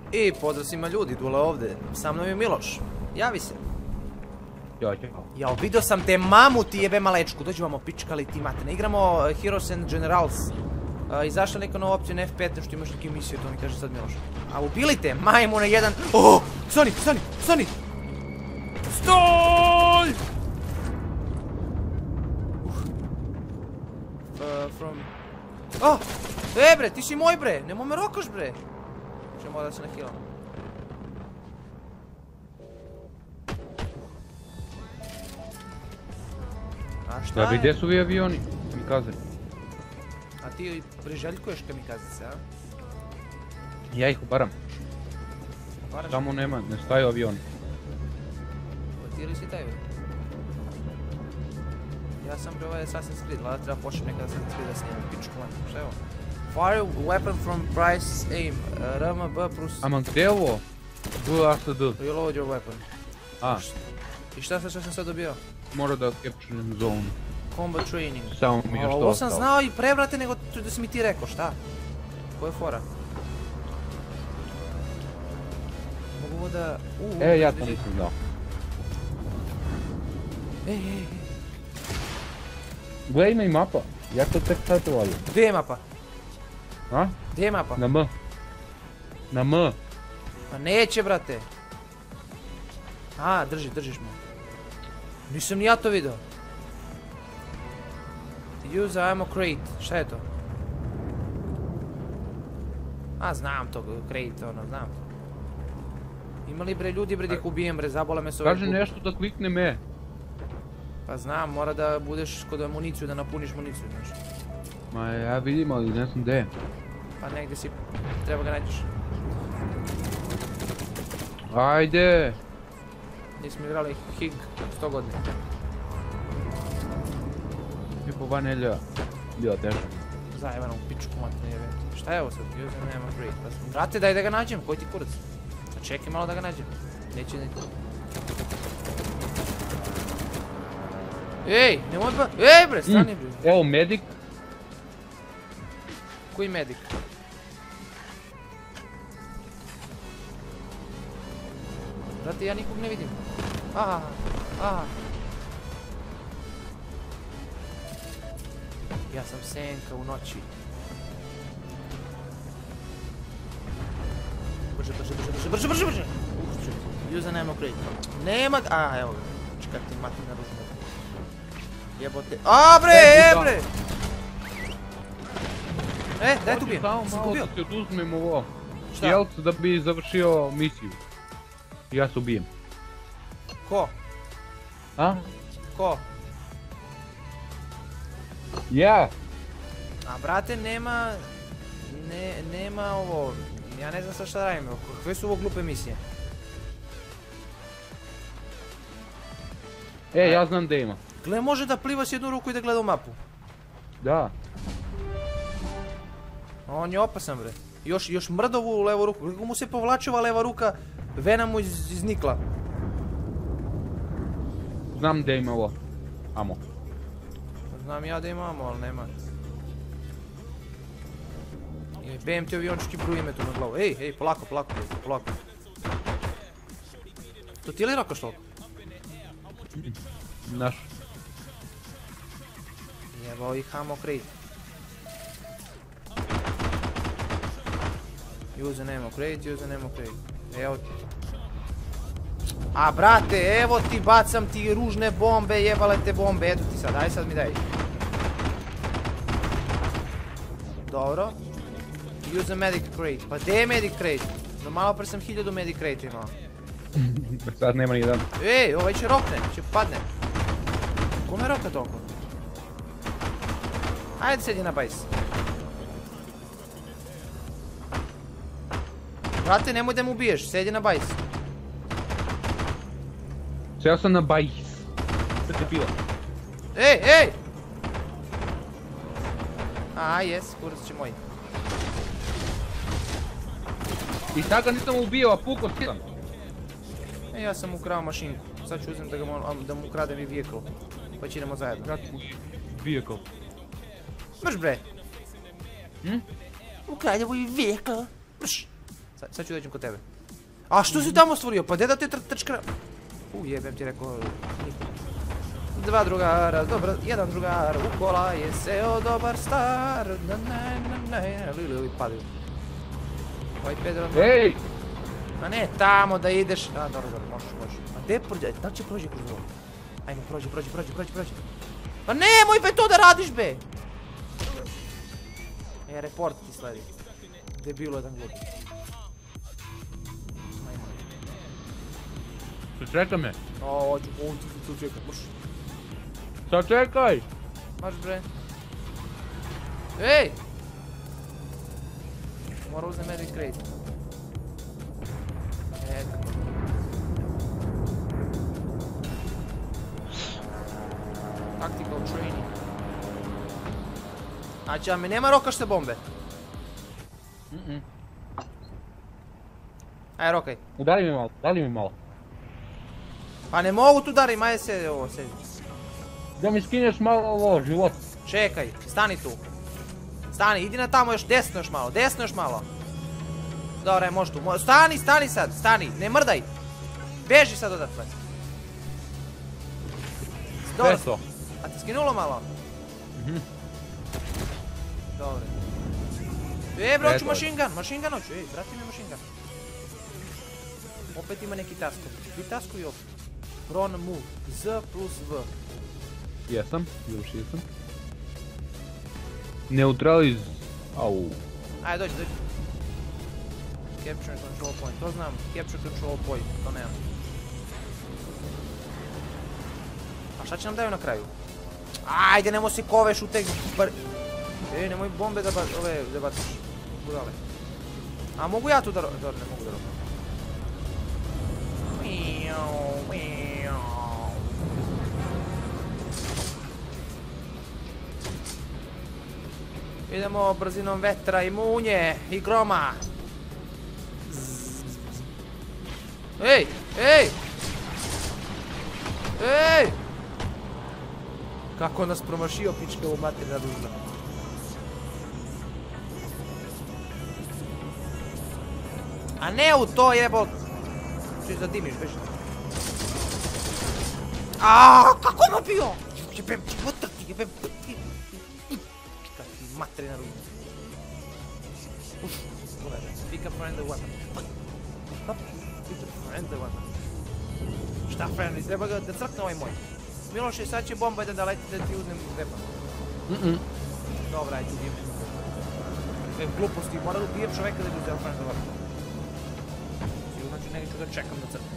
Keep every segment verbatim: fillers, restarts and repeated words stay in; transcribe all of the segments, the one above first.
I pozdrav svima ljudi, Dule ovdje, sa mnom je Miloš, javi se. Ćao, ćao. Jao, vidio sam te mamu ti jebe malečku, dođi vamo pičkali ti matene. Igramo Heroes and Generals. Izašla neka nova opcija na F petnaest, što imaš neke misije, to mi kaže sad Miloš. A ubili te, majmuna jedan... Oh, stani, stani, stani! Stoj! From... Oh, e bre, ti si moj bre, nemoj me rokaš bre. Čemo da se nahilam. A šta je? Da bi gdje su vi avioni? Kamikaze. A ti priželjkuješ kamikazice, a? Ja ih ubaram. Obaraš? Tamo nema, ne staju avioni. Pa ti li si taj bre? Ja sam bre ovaj Assassin's Creed, lada treba početi nekada Assassin's Creed da snimam pičku man. Šta je ovo? Fire weapon from price aim, R M B plus... Ama gdje je ovo? B A S D. Reload your weapon. A, I šta sam, šta sam sad dobio? mora da capturenem zonu. Combat training. Samo mi je što Ovo sam ostalo. znao i prebrate nego da si mi ti rekao, šta? Ko je fora? Mogu ovo da... Uuu, E, ja to nisam dao. Ej, ej, ej. Gle, ima i mapa. Ja to tek sad uvalim. Gdje je mapa? A? Gdje je mapa? Na M. Na M. Pa neće, brate. A, drži, držiš me. Nisam ni ja to vidio. Use ammo crate. Šta je to? A, znam to, crate, ono, znam. Ima li bre ljudi bre da ih ubijem bre, zabola me s ove Kaže kup- nešto da kliknem E. Pa znam, mora da budeš kod amuniciju, da napuniš municiju, znaš. Ma ja vidim, ali ne znam gdje je. Pa negdje si, treba ga nađeš. Ajde! Nismo igrali Hig sto godina. Je po vanelja. Bila teža. Zajebano u pičku matne jebe. Šta je ovo sad? Use nema great. Pa sam, brate, daj da ga nađem, koji ti kurac? Pa čekaj malo da ga nađem. Neće, neće. Ej, nemoj pa... Ej bre, stani bre. Evo, medic. Koji medik? Brate, ja nikog ne vidim. Aha, aha. Ja sam senka u noći. Brže, brže, brže, brže, brže, brže, brže! Uf, Use ammo crate. Nema... A, evo ga. Čekaj ti mati na ružnu. Jebote. A, bre, e, bre! E, daj tu bijem. Samo Sam malo ubio. da ti oduzmem ovo. Šta? Stealth da bi završio misiju. Ja se ubijem. Ko? A? Ko? Ja! A brate, nema... Ne, nema ovo... Ja ne znam sad šta radim, kakve su ovo glupe misije? E, ja znam gdje ima. Gle, može da pliva s jednu ruku i da gleda u mapu. Da. On je opasan bre. Još, još mrdovu u levu ruku. Kako mu se povlačila leva ruka, vena mu iz, iznikla. Znam gdje ima ovo. Amo. Znam ja da imamo, ali nema. B M T aviončki bruje me tu na glavu. Ej, ej, polako, polako, polako. To ti je li rokaš toliko? Naš. Jebao ih ammo crate. Use an ammo crate, use an ammo crate. Evo ti. A brate, evo ti, bacam ti ružne bombe, jebale te bombe, eto ti sad, aj sad mi daj. Dobro. Use a medic crate, pa gdje je medic crate? No malo pre sam hiljadu medic crate imao. Sad nema ni jedan. Ej, ovaj će rokne, će padne. Kome roka toliko? Ajde sedi na bajs. Brate, nemoj da mu ubiješ, sedi na bajs. Sjeo sam na bajs. Šta te bilo? Ej, ej! A, jes, kurac će moj. I sad ga nisam ubio, a pukao sam. E, ja sam ukrao mašinku. Sad ću uzem da, ga, mo- da mu ukradem i vehicle. Pa će idemo zajedno. Kratko vehicle. Mrš bre! Hm? Ukrademo i vehicle. Mrš! Sad, sad ću dođem kod tebe. A što si tamo stvorio? Pa gdje da te trčka... U jebem ti rekao... Dva drugara, dobro, jedan drugar, u kola je seo dobar star. Na na na na, lili, ovi padaju. Ovaj Pedro... Ej! A ne, tamo da ideš... A, dobro, dobro, možeš, možeš. A gdje prođe? Da li će prođe kroz ovo? Ajmo, prođe, prođe, prođe, prođe, prođe. Pa nemoj be to da radiš be! E, report ti sledi. Debilo jedan glup. Ajmo. Čeka me. O, hoću, on ti tu čekaj, moš. Sad čekaj! Maš bre. Ej! Mora uzem Mary Crate. Eto. Tactical training. Znači, a mi nema rokaš se bombe. Mhm. Aj, rokaj. Udari mi malo, udari mi malo. Pa ne mogu tu darim, aj se ovo sedi. Da mi skineš malo ovo, život. Čekaj, stani tu. Stani, idi na tamo još desno još malo, desno još malo. Dobro, aj, možeš tu. Mo stani, stani sad, stani, ne mrdaj. Beži sad odatle. Dobro. Sve to. A ti skinulo malo? Mhm. Dobro. E, bro, hoću Eto. machine gun, machine gun hoću, ej, vrati mi machine gun. Opet ima neki tasko. Vi tasku i opet. Ron move, Z plus V. Jesam, završio sam. Neutraliz... Au. Ajde, dođi, dođi. Capture and control point, to znam. Capture control point, to nemam. A šta će nam daju na kraju? Ajde, nemoj si koveš u tek... Bar... Ej, nemoj bombe da ba... ove, da baciš. Budale. A mogu ja tu da... Dobro, ne mogu da robijem. Idemo brzinom vetra i munje i groma. Ej, ej! Ej! Kako nas promašio pička u materina dužna. A ne u to jebol! Češ da dimiš, beži. Aaaa, kako me bio? Jebem ti potrti, jebem ti. Čekaj ti materina dužna. Uf, pogledaj, pick up friendly weapon. Stop, pick up friendly weapon. Šta friendly, treba ga da crkne ovaj moj. Miloše, sad će bomba da leti da ti uzmem weapon. Mhm. Dobra, ajde, ubijem. E, gluposti, mora da ubijem čoveka da bi uzeo friendly weapon. Sigurno ću neću da čekam da crkne.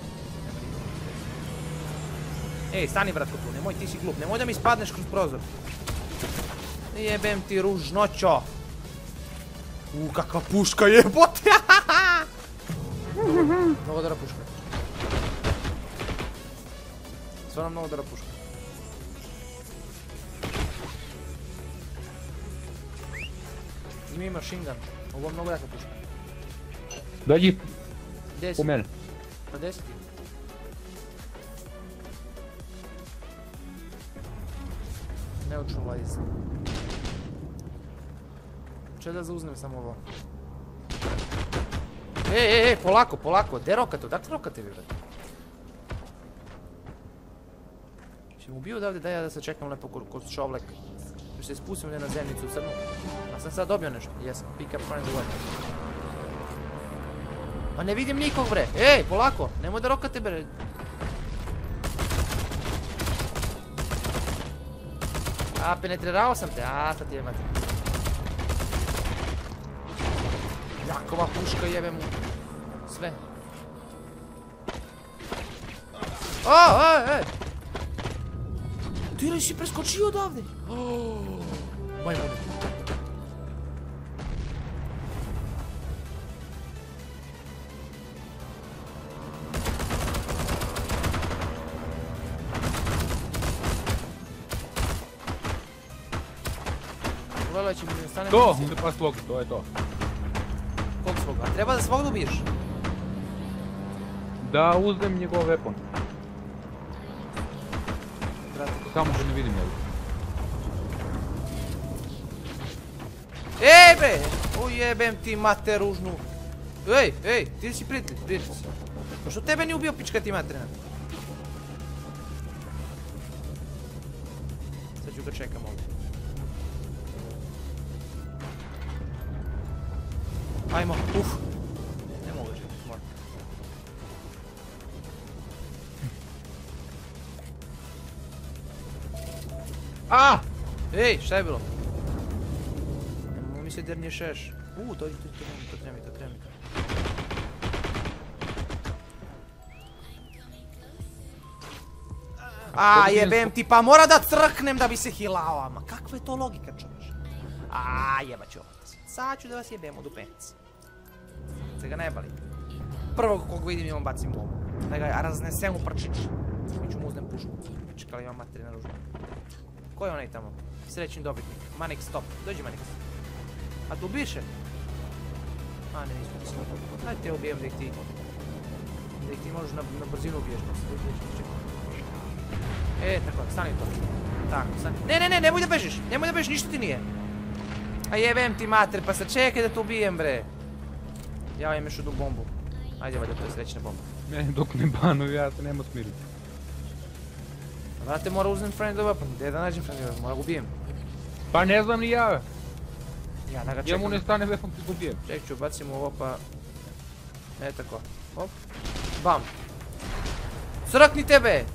Ej, stani bratko tu, nemoj, ti si glup, nemoj da mi spadneš kroz prozor. Jebem ti ružnoćo. Uuu, kakva puška jebote. Mnogo dobra puška. Stvarno mnogo dobra puška. Mi machine gun, ovo je mnogo jaka puška. Dođi Gdje si? po mene. Pa gdje si ti? Neutralize. Če da zauznem samo ovo? Ej, ej, ej, polako, polako, gdje rokate, odakle rokate vi, brate? Če mu bio odavde, daj ja da se čekam lepo kod šovlek. Još se spustim na zemljicu crnu. A sam sad dobio nešto, jesam, pick up friendly weapon. Pa ne vidim nikog, bre, ej, polako, nemoj da rokate, bre. A, penetrirao sam te, a, sad ti jebate. Jakova puška jebe mu. Sve. O, ej, ej! Ti li si preskočio odavde? Majmune. Gledaj će mi ne stane... To, onda pa slog, to je to. Kog svog? A treba da svog da ubiješ? Da uzmem njegov weapon. Brate. Samo da ne vidim njegov. Ej bre! Ujebem ti mater ružnu. Ej, ej, ti si prijatelj, prijatelj si. Pa što tebe nije ubio pička ti materina? Sad ću ga čekam ovdje. Ajmo, uf. Ne mogu čekati, moram. A! Ej, šta je bilo? Nemoj mi se dernješeš. Uuu, dođi, to treba mi, to treba mi, to treba mi. A, jebem ti, pa mora da crknem da bi se hilao, ama kakva je to logika, čovječ? A, jebat ću ovo. Sad ću da vas jebem od upenice. Se ga ne bali. Prvog kog vidim imam bacim u ovo. Da ga raznesem u prčić. Mi ću mu uznem pušku. Čekali imam materina ružu. Ko je onaj tamo? Srećni dobitnik. Manik, stop. Dođi Manik. A tu biše? A, ne, nismo ti smutno. Hajde te ubijem da ih ti... Da ih ti možeš na, na brzinu ubiješ. E, tako, stani to. Tako, stani. Ne, ne, ne, nemoj da bežiš. Nemoj da bežiš, ništa ti nije. A jebem ti mater, pa se čekaj da te ubijem, bre. Ja im još odu bombu. Ajde, valjda, to je srećna bomba. Ne, dok ne banu, ja se nema smiriti. Vrate, mora uznem friendly weapon. Gdje da nađem friendly weapon? Mora ga ubijem. Pa ne znam ni ja. Ja da ga Ja čekam. mu ne stane weapon ti ubijem. Ček ću, bacim ovo pa... E, tako. Hop. Bam. Srkni tebe!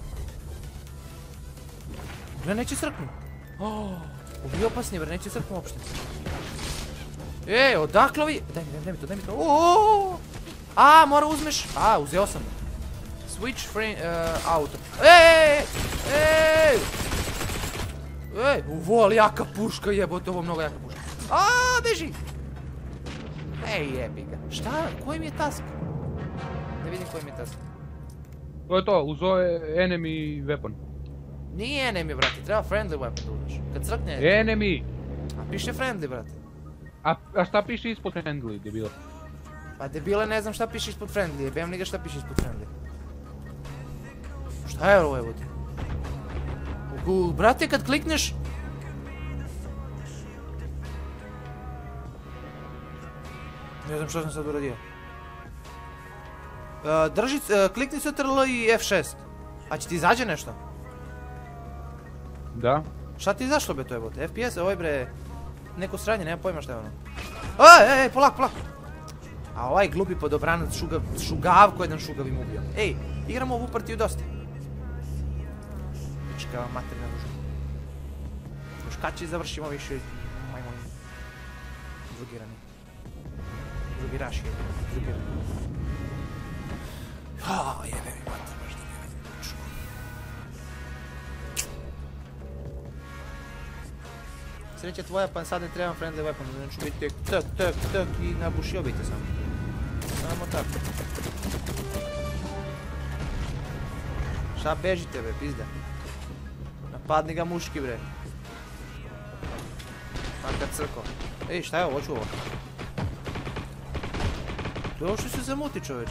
Gle, neće srknu. Ovi opasni, bre, neće srknu uopšte. Ej, odakle ovi... Daj mi, daj mi to, daj mi to. Oooo! A, mora uzmeš... A, uzeo sam. Switch frame... auto. Ej! Ej! Ej! Uvo, ali jaka puška, jebote, ovo mnogo jaka puška. A, beži! Ej, jebi ga. Šta? Koji mi je task? Ne vidim koji mi je task. To je to, uzo je enemy weapon. Nije enemy, brate, treba friendly weapon da uzmeš. Kad crkne... Enemy! A piše friendly, brate. A, a šta piše ispod friendly, debilo? Pa debile, ne znam šta piše ispod friendly, jebem li ga šta piše ispod friendly. Šta je ovo, jebote? Ugu, brate, kad klikneš... Ne znam što sam sad uradio. Uh, drži, uh, klikni Ctrl i F šest. A će ti izađe nešto? Da. Šta ti izašlo, be, to jebote? F P S, ovaj bre... Neko sranje, nema pojma šta je ono. Ej, ej, ej, polako, polako. A ovaj glupi podobranac šugav, šugavko jedan šugav im ubio. Ej, igramo ovu partiju dosta. Pička materina ruža. Još kad će završimo više majmoni. Drugirani. Drugiraši je, drugirani. Aaaa, jebe mi mater, baš da mi vidim pičku. Sreća tvoja, pa sad ne trebam friendly weapon, znači biti tek tak, tak, tak i nabušio bi te samo. Samo tako. Šta bežite, bre, pizda. Napadni ga muški, bre. Makar crko. Ej, šta je ovo, hoću ovo. To je ovo što se zamuti, čoveč.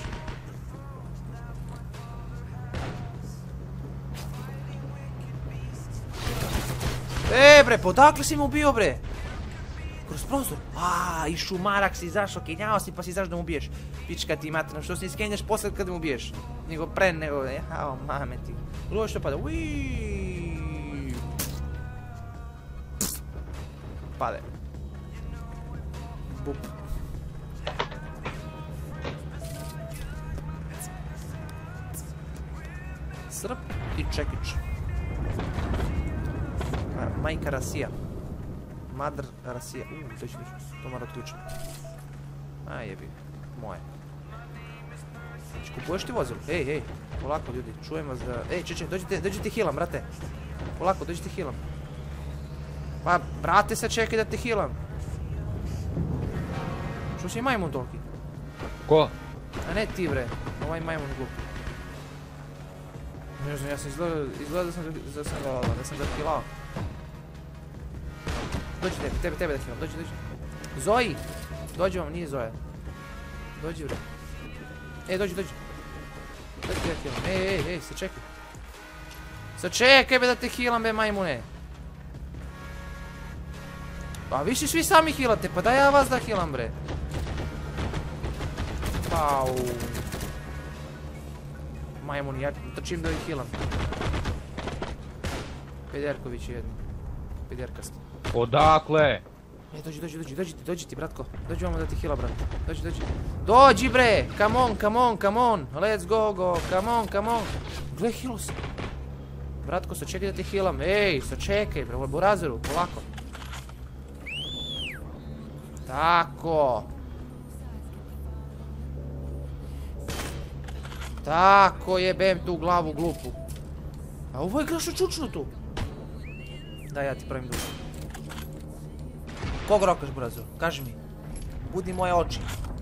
E, bre, podakle si me ubio, bre? Kroz prozor. Aaa, i šumarak si izašao, kenjao si pa si izašao da mu ubiješ. Pička ti materno, što se iskenjaš posle kad mu ubiješ? Nego pre nego, jao, mame ti. Luo što pada, uiiii. Pade. Bup. Srp i čekić. Majka Rasija. Madr Rasija. Uuu, to će doći. To mora otključiti. A jebi. Moje. Znači, kupuješ ti vozilo? Ej, ej. Polako, ljudi. Čujem vas da... Ej, čeče, dođite, dođite hilam, brate. Polako, dođite hilam. Pa, brate, sad čekaj da te hilam. Što si majmun toliki? Ko? A ne ti, bre. Ovaj majmun glup. Ne znam, ja sam izgledao, izgledao da sam da sam ga, da sam ga hilao. Dođi tebe, tebe, tebe da hilam, dođi, dođi. Zoji! Dođi vam, nije Zoja. Dođi, bre. Ej, dođi, dođi. Dođi da hilam, ej, ej, ej, sačekaj. Sačekaj, be, da te hilam, be, majmune. Pa vi si svi sami hilate, pa daj ja vas da hilam, bre. Au. Majmun, ja trčim da ih healam. Pederković je jedno. Pederkast. Odakle? E, dođi, dođi, dođi, dođi ti, dođi ti, bratko. Dođi vamo da ti heala, brat. Dođi, dođi. Dođi, bre! Come on, come on, come on. Let's go, go. Come on, come on. Gle, healo se. Bratko, sačekaj da ti healam. Ej, sačekaj, bre, u burazeru, polako. Tako. Tako, jebem tu glavu glupu. A ovo je grašo čučno tu. Da, ja ti pravim dušu. Kog rokaš, burazeru? Kaži mi. Budi moje oči.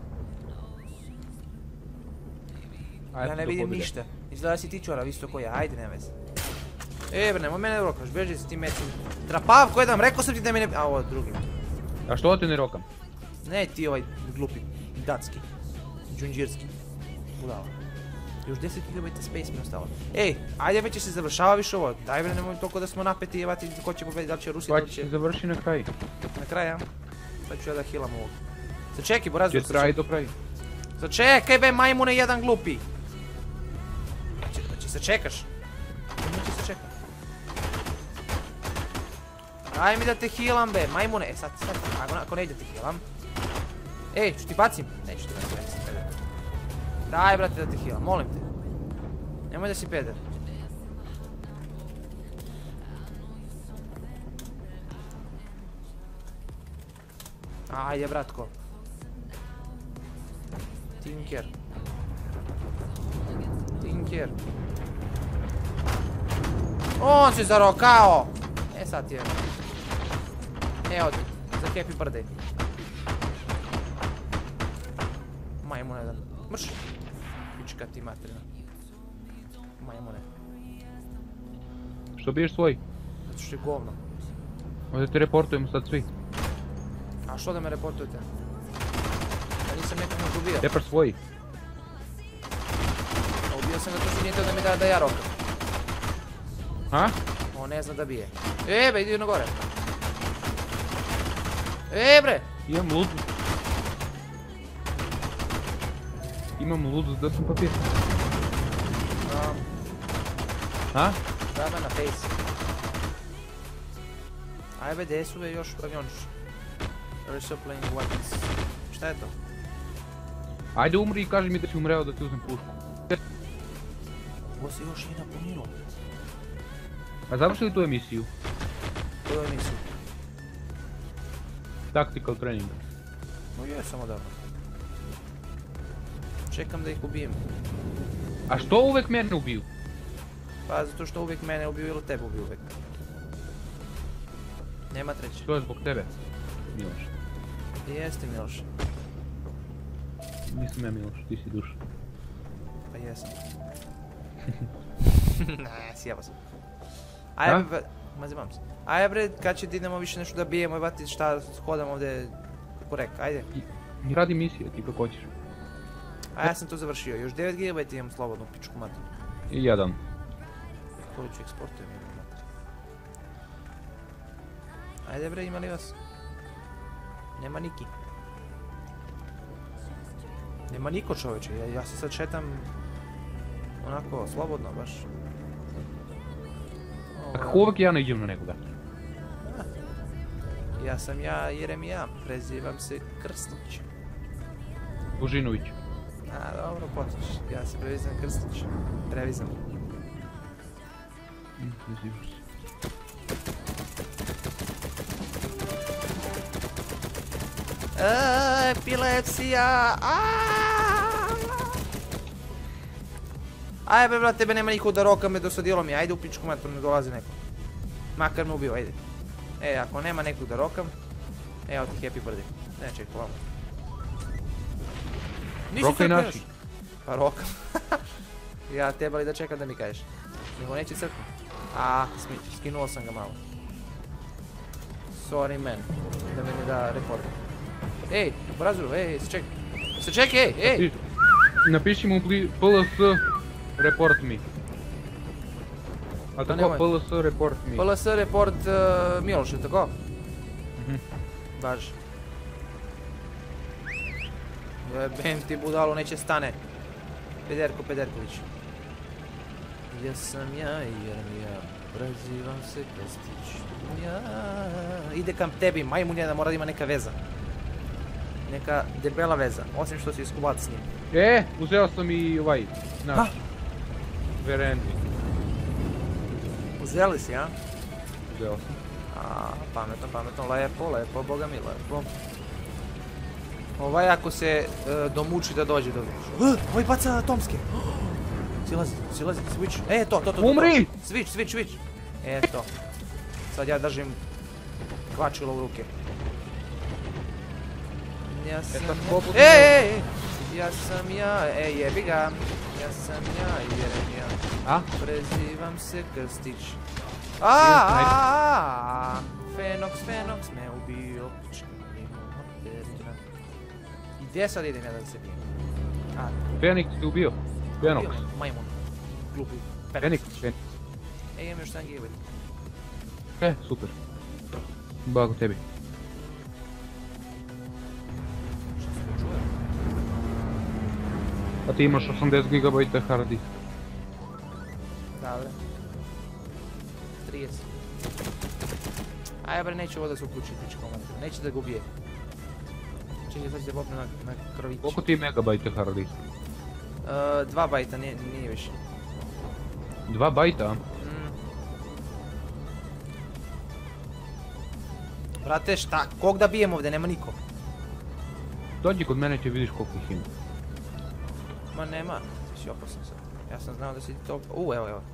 Ja ne vidim ništa. Izgleda si ti čorav, isto ko ja. Ajde, nema veze. E, bre, nemoj mene rokaš, beži se ti mecim. Trapavko jedan, rekao sam ti da mi ne... A, ovo drugi. A što ti ne rokam? Ne, ti ovaj glupi, dacki. Džunđirski. Budala. Još deset kilobajta space mi je ostalo. Ej, ajde već se završava više ovo. Daj bre, nemoj toliko da smo napeti, jevati ko će pobediti, da li će Rusija, da Pa li će će... se završi na kraju. Na kraju, ja? Sad ću ja da healam ovog. Sačekaj, borazor, Će traji do kraja. sačekaj be, majmune jedan glupi. Znači, sačekaš. Neće sačekaj. Daj mi da te healam be, majmune. E, sad, sad, ako, ako ne ide te healam. Ej, ću ti bacim? Neću ti bacim. Daj, brate, da te healam, molim te. Nemoj da si peder. Ajde, bratko. Tinker. Tinker. On se zarokao! E sad je. Evo ti, za happy birthday. Majmun jedan. Mrš! Pička ti materina. Majmune. Što biješ svoj? Zato što je govno. Ovdje te reportujemo sad svi. A što da me reportujete? Ja nisam nekog možda ubio. Tepar svoj. A ubio sam ga to što nije teo da mi da, da ja rokam. Ha? On ne zna da bije. E be, idi na gore. E bre! Imam ludu. Imam ludu da sam papir. Um, Ha? da me na face. Aj be, gdje su be još aviončići? Resupplying weapons. Šta je to? Ajde umri i kaži mi da si umreo da ti uzmem pušku. Ovo se još nije napunilo. A završili tu emisiju? Koju emisiju? Tactical training. No je samo dobro. Čekam da ih ubijem. A što uvek mene ubiju? Pa zato što uvijek mene ubiju ili tebe ubiju uvijek. Nema treće. To je zbog tebe, Miloš. Jeste, Miloš. Nisam ja Miloš, ti si duša. Pa jesam. Ne, sjeba sam. Ajde, bre, mazimam se. Ajde bre, kad će da idemo više nešto da bijemo i vati šta hodam ovdje kako rek, ajde. I radi misije, ti kako hoćeš. A ja sam to završio, još devet gigabajta imam slobodnu pičku mater. I jedan. Koju ću eksportujem imam mater. Ajde bre, ima li vas? Nema niki. Nema niko čoveče, ja, ja se sad šetam onako slobodno baš. A kako uvek ja ne idem na nekoga? Ja sam ja Jeremija, prezivam se Krstić. Božinović. A dobro, potiš, ja se previzam Krstić. Previzam. Prezivaš se. Eee, epilepsija, Ajde bre, tebe nema niko da roka me dosadilo mi, ajde u pičku mater, ne dolazi neko. Makar me ubio, ajde. E, ako nema nekog da rokam, evo ti happy birthday. Ne, čekaj, ovamo. Rokaj naši. Pa rokam. Ja teba li da čekam da mi kažeš. Nego neće crknu. A, skinuo sam ga malo. Sorry man, da me ne da reporter. Ej, brazuru, ej, se čekaj. Se čekaj, ej, ej! Napiši mu P L S report me. A tako P L S report me. P L S report Miloš, je tako? Mhm. Baš. Bem ti budalo, neće stane. Pederko Pederković. Ja sam ja, Jeremija, prezivam se Krstić. Ja... Ide kam tebi, majmun jedan, mora da ima neka veza. Neka debela veza, osim što si iskuvat s njim. E, uzeo sam i ovaj, Ha? naš. Verendi. Uzeli si, a? Uzeo sam. A, pametno, pametno, lepo, lepo, boga mi, lepo. Ovaj ako se e, domuči da dođe do uh, ovaj baca atomske. Silazi, silazi, switch. E, to, to, to, to. Umri! Switch, switch, switch. E, to. Sad ja držim kvačilo u ruke. Ja sam sad ja... slobodno. E, e, e! Ja sam ja, e, jebi ga. Ja sam ja, Jeremija. A? Prezivam se Krstić. Aaaa! Fenox, Fenox me ubio. I gdje sad idem ja da se bijem? A, Fenix ti ubio. Fenox. ubio me, majmun. Glupi. Fenix, Fenix. E, imam još jedan giveaway. E, super. Blago tebi. Što se čuje? A ti imaš osamdeset gigabajta hard disk. Dobre. trideset. Aj, bre, neće ovo da se uključi pičkom. Neće da ga ubije. Čekaj, sad će da popne na, na krović. Koliko ti megabajta hard disk? Uh, dva bajta, nije, nije više. Dva bajta? Mm. Brate, šta? Kog da bijem ovdje? Nema niko. Dođi kod mene će vidiš koliko ih ima. Ma nema. Ti si opasan sad. Ja sam znao da si to... U, evo, evo.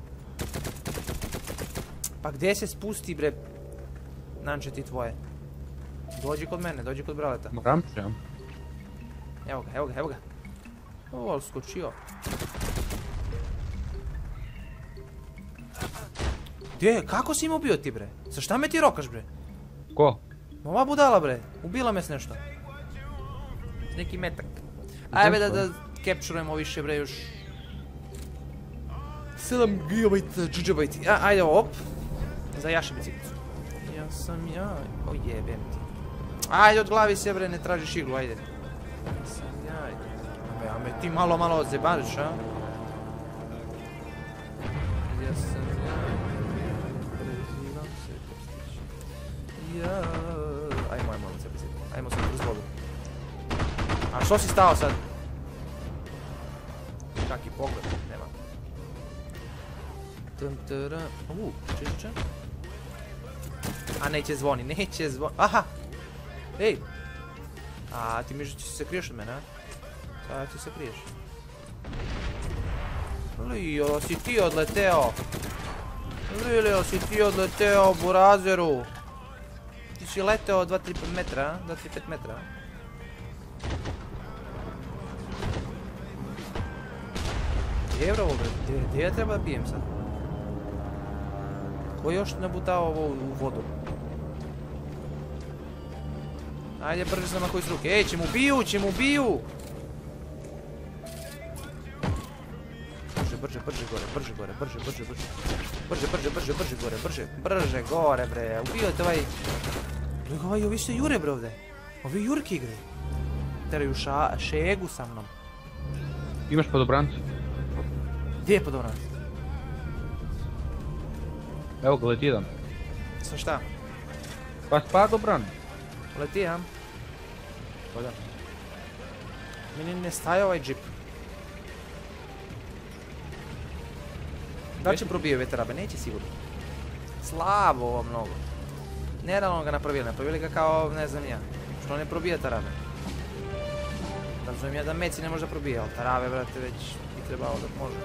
Pa gdje se spusti, bre? Nanče ti tvoje. Dođi kod mene, dođi kod braleta. Moram će. Evo ga, evo ga, evo ga. O, ali skočio. Gdje? Kako si im ubio ti, bre? Sa šta me ti rokaš, bre? Ko? Ova budala, bre. Ubila me s nešto. S neki metak. Ajde da, da capturujemo više, bre, još... sedam gigabajta, džidžabajti. A, ajde, op. Za jaše biciklicu. Ja sam ja... O jebem ti. Ajde, od glavi se, bre, ne tražiš iglu, ajde. Ja sam ja, ajde. Ja me ti malo, malo odzebariš, a? Ja sam ja... Prezivam se Krstić. Ja... Ajmo, ajmo, se biciklu. Ajmo sad kroz vodu. A što si stao sad? Kaki pogled, nema. Tum, tara. Uuu, čišće. A neće zvoni, neće zvoni. Aha! Ej! A ti misliš da će se kriješ od mene, a? Sada ti se kriješ. Lio, si ti odleteo! Lio, si ti odleteo, burazeru! Ti si leteo dva tri metra, a? dva tri pet metra, a? Gdje je ovo, bre? Gdje ja treba da pijem sad? Ko je još nabutao ovo u vodu? Ajde, brže sam ako iz ruke. Ej, će mu biju, će mu biju! Brže, brže, brže gore, brže gore, brže, brže, brže. Brže, brže, brže, brže gore, brže, brže gore, bre. Ubio te ovaj... Nego ovaj, ovi se jure, bre, ovdje. Ovi jurki igraju. Teraju šegu sa mnom. Imaš podobrancu? Gdje je podobranac? Evo ga, leti jedan. Sa šta? Pa spa dobran. Leti, ja? Pa da. Meni ne staje ovaj džip. Da li će probije ove tarabe? Neće sigurno. Slabo ovo mnogo. Nerealno ga napravili, napravili ga kao ne znam ja. Što ne probije tarabe? Razumijem ja da meci ne može da probije, ali tarave, brate, već bi trebalo da može.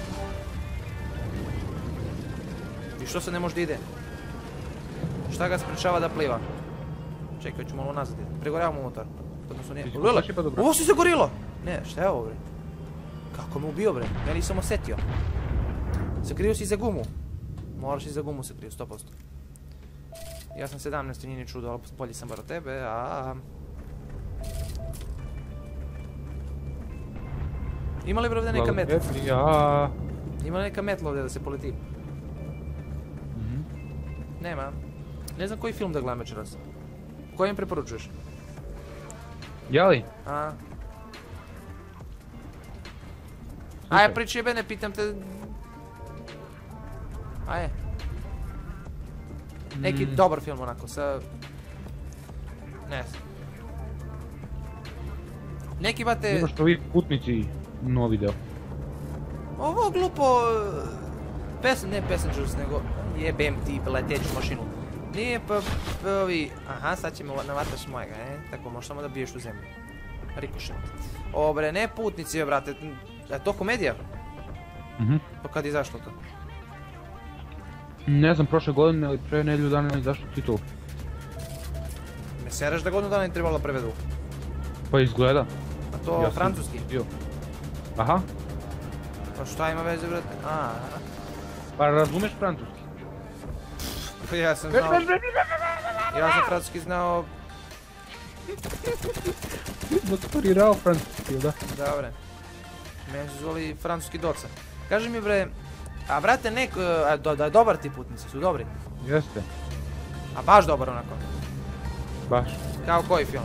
I što se ne može da ide? Šta ga sprečava da pliva? Čekaj, ću malo nazad. Pregorjavamo motor. Odnosno nije... Lula! Ovo si zagorilo! Ne, šta je ovo, bre? Kako me ubio, bre? Ja nisam osjetio. Sakrio si za gumu. Moraš i za gumu sakrio, sto posto. Ja sam sedamnaest, nije ni čudo, ali bolji sam bar od tebe, a... Ima li bre ovdje neka metla? Ja. Ima li neka metla ovdje da se poleti? Nema. Ne znam koji film da gledam večeras. Koji im preporučuješ? Ja li? A? Aj, priči jebene, pitam te... Aje. Neki dobar film onako, sa... Ne znam. Neki bate... Imaš što vi putnici novi deo. Ovo glupo... Pes... ne Passengers, nego... Jebem ti leteću mašinu. Nije pa... ovi... Aha, sad ćemo navataš mojega, e? Tako, možeš samo da biješ u zemlju. Rikošet. O bre, ne putnici, brate. Je to komedija? Mhm. Pa kad je izašlo to? Ne znam, prošle godine ili pre nedjelju dana je izašlo titul. Me sereš da godinu dana je trebalo prevedu? Pa izgleda. A to francuski? Aha. Pa šta ima veze, brate? A, Pa razumeš francuski? pa ja sam znao... Ja sam francuski znao... Doktorirao francuski, da? Dobre. Meni su zvoli francuski doca. Kaži mi bre... A brate, nek... a, do, da dobar ti putnici, su dobri? Jeste. A baš dobar onako? Baš. Kao koji film?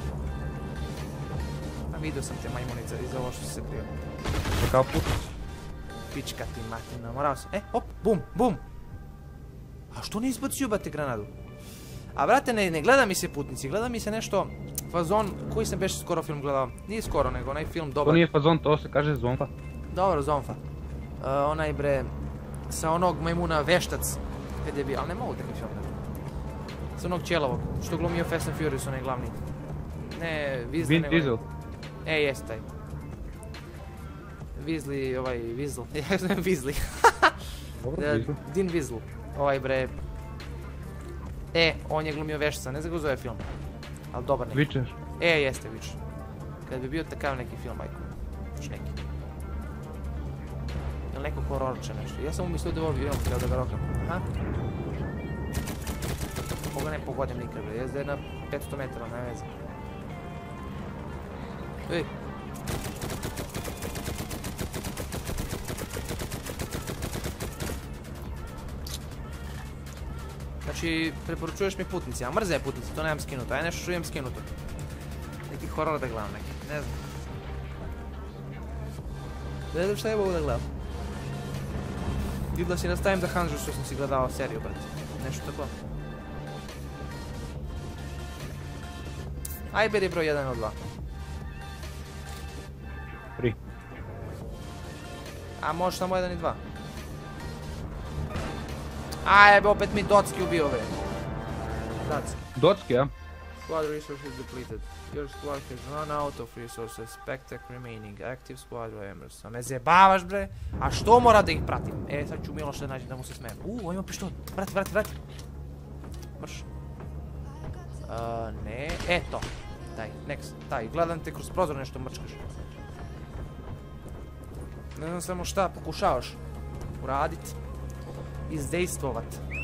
A vidio sam te majmunice iz ovo što si se prije. Pa kao putnici. Pička ti matina, morao sam... E, hop, bum, bum! A što ne izbacio bate granadu? A brate, ne, ne gleda mi se putnici, gleda mi se nešto... Fazon, koji sam beš skoro film gledao? Nije skoro, nego onaj film dobar. To nije fazon, to se kaže zonfa. Dobro, Zonfa. Uh, onaj bre... Sa onog majmuna Veštac. Kad je bio, ali ne mogu takav film da. Sa onog Ćelovog, što glumio Fast and Furious, onaj glavni. Ne, Weasley Vin nego... Diesel. E, jest taj. Weasley, ovaj, Weasel. Ja znam Weasley. Dobro, Da, Diesel. Din Weasel. Ovaj bre... E, on je glumio Veštaca, ne znam kako zove film. Ali dobar neki. Witcher. E, jeste Witcher. Kad bi bio takav neki film, majko. Još neki. Ili neko hororče nešto. Ja sam umislio da je ovo film, htio da ga rokam. Aha. Koga ne pogodim nikad, bre. Jezda je na petsto metara, ne veze. Ej. Znači, preporučuješ mi putnici, a mrze putnici, to nemam skinuto, aj nešto što imam skinuto. Neki horor da gledam neki, ne znam. Ne znam šta je mogu da gledam. Vidio si nastavim da Hanžu što sam si gledao seriju, brate. Nešto tako. Aj, beri broj jedan od dva. Tri. A može samo jedan i dva. Aj, be, opet mi Docki ubio ove. Docki. Docki, ja? Squad resources depleted. Your squad has run out of resources. Spectac remaining. Active squad members. A me zebavaš, bre? A što mora da ih pratim? E, sad ću Miloš da nađem da mu se smijem. Uuu, on ima pištol. Vrati, vrati, vrati. Mrš. Uh, ne, eto. Daj, next. Daj, gledam te kroz prozor nešto mrčkaš. Ne znam samo šta pokušavaš uradit. Izdejstvovat.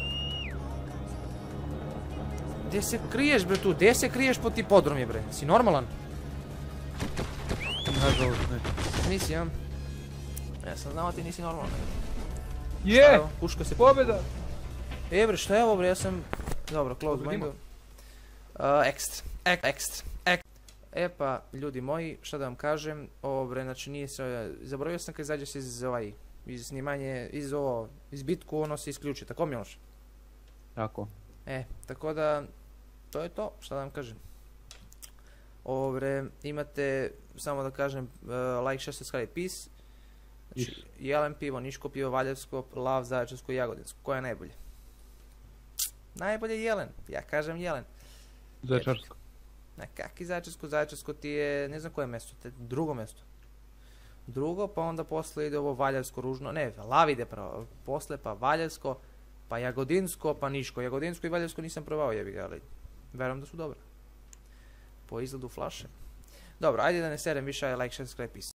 Gdje se kriješ, bre, tu? Gdje se kriješ po ti podrumi, bre? Si normalan? Nažalost, ne. Nisi, ja? Ja sam znao ti nisi normalan. Je! Puška se... Pobjeda! E, bre, šta je ovo, bre? Ja sam... Dobro, close window. Ekstra. Ekstra. E pa, ljudi moji, šta da vam kažem, ovo, bre, znači nije se... Zaboravio sam kad izađe se iz ovaj... Iz snimanje, iz ovo... Iz bitku, ono se isključi, tako Miloš? Tako. E, tako da... To je to, šta da vam kažem. Ovo, bre, imate, samo da kažem, like, share, subscribe, peace. Znači, Jelen pivo, Niško pivo, Valjevsko, Lav, Zaječarsko i Jagodinsko. Koje je najbolje? Najbolje Jelen, ja kažem Jelen. Zaječarsko. Na kaki Zaječarsko? Zaječarsko ti je, ne znam koje mjesto, te drugo mjesto. Drugo, pa onda posle ide ovo Valjevsko, Ružno, ne, Lav ide prvo, posle pa Valjevsko, pa Jagodinsko, pa Niško. Jagodinsko i Valjevsko nisam probao, jebi ga, ali verujem da su dobre. Po izgledu flaše. Dobro, ajde da ne serem više, like, share, subscribe, peace.